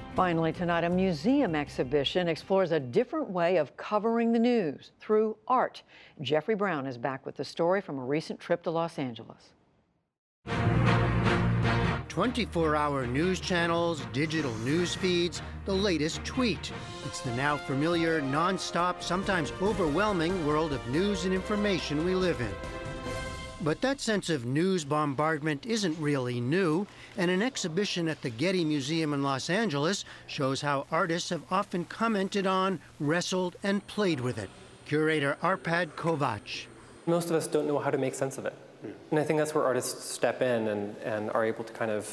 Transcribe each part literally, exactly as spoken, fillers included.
Finally tonight, a museum exhibition explores a different way of covering the news through art. Jeffrey Brown is back with the story from a recent trip to Los Angeles. twenty-four hour news channels, digital news feeds, the latest tweet. It's the now familiar, nonstop, sometimes overwhelming world of news and information we live in. But that sense of news bombardment isn't really new, and an exhibition at the Getty Museum in Los Angeles shows how artists have often commented on, wrestled, and played with it. Curator Arpad Kovac. Most of us don't know how to make sense of it. And I think that's where artists step in and, and are able to kind of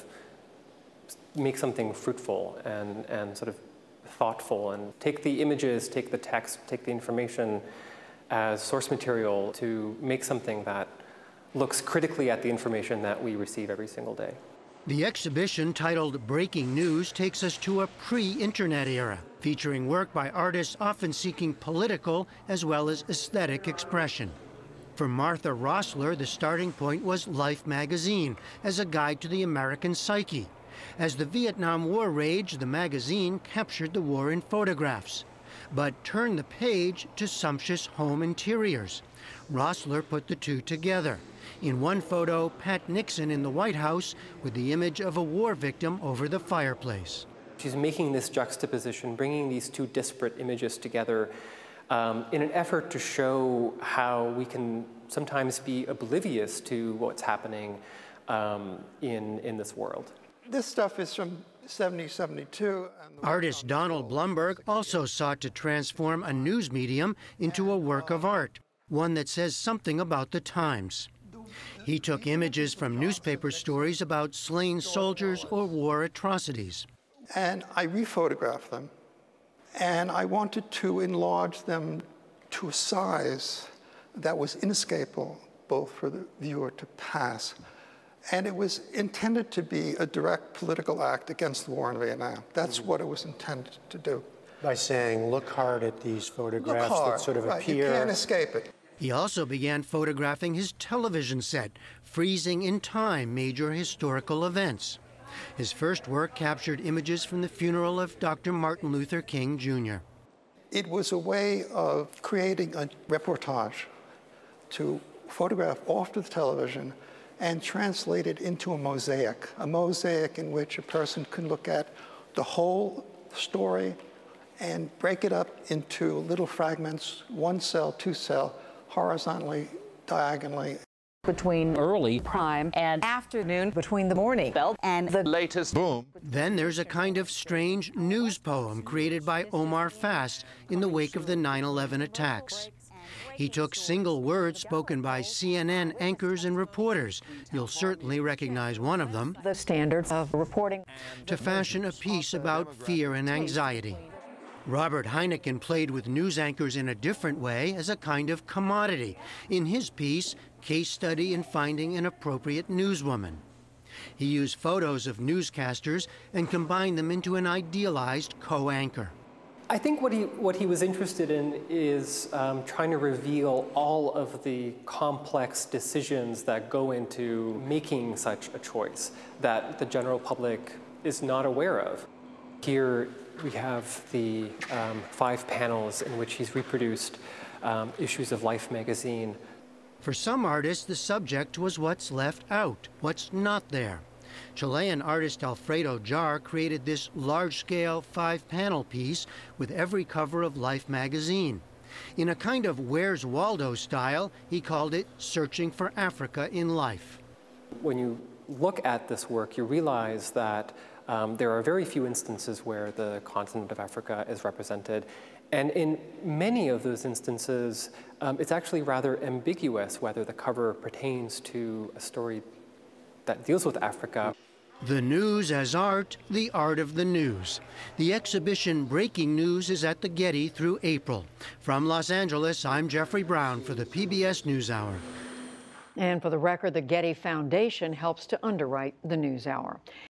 make something fruitful and, and sort of thoughtful, and take the images, take the text, take the information as source material to make something that looks critically at the information that we receive every single day. The exhibition, titled Breaking News, takes us to a pre-internet era, featuring work by artists often seeking political as well as aesthetic expression. For Martha Rossler, the starting point was Life magazine as a guide to the American psyche. As the Vietnam War raged, the magazine captured the war in photographs, but turned the page to sumptuous home interiors. Rossler put the two together. In one photo, Pat Nixon in the White House with the image of a war victim over the fireplace. She's making this juxtaposition, bringing these two disparate images together um, in an effort to show how we can sometimes be oblivious to what's happening um, in, in this world. This stuff is from seventy, seventy-two. Artist Donald Blumberg also sought to transform a news medium into a work of art, one that says something about the times. He took images from newspaper stories about slain soldiers or war atrocities. And I rephotographed them, and I wanted to enlarge them to a size that was inescapable for the viewer to pass. And it was intended to be a direct political act against the war in Vietnam. That's what it was intended to do. By saying, look hard at these photographs look hard, that sort of right, appear. You can't escape it. He also began photographing his television set, freezing in time major historical events. His first work captured images from the funeral of Doctor Martin Luther King, Junior It was a way of creating a reportage to photograph off to the television and translate it into a mosaic, a mosaic in which a person can look at the whole story and break it up into little fragments, one cell, two cell, horizontally, diagonally. Between early, prime, and afternoon, between the morning belt and the latest boom. Then there's a kind of strange news poem created by Omar Fast in the wake of the nine eleven attacks. He took single words spoken by C N N anchors and reporters, you'll certainly recognize one of them, The standards of reporting, to fashion a piece about fear and anxiety. Robert Heineken played with news anchors in a different way, as a kind of commodity. In his piece, Case Study in Finding an Appropriate Newswoman. He used photos of newscasters and combined them into an idealized co-anchor. I think what he, what he was interested in is um, trying to reveal all of the complex decisions that go into making such a choice that the general public is not aware of. Here we have the um, five panels in which he's reproduced um, issues of Life magazine. For some artists, the subject was what's left out, what's not there. Chilean artist Alfredo Jar created this large-scale five-panel piece with every cover of Life magazine. In a kind of Where's Waldo style, he called it Searching for Africa in Life. When you look at this work, you realize that um, there are very few instances where the continent of Africa is represented. And in many of those instances, um, it's actually rather ambiguous whether the cover pertains to a story that deals with Africa. The news as art, the art of the news. The exhibition Breaking News is at the Getty through April. From Los Angeles, I'm Jeffrey Brown for the P B S NewsHour. and for the record, the Getty Foundation helps to underwrite the NewsHour.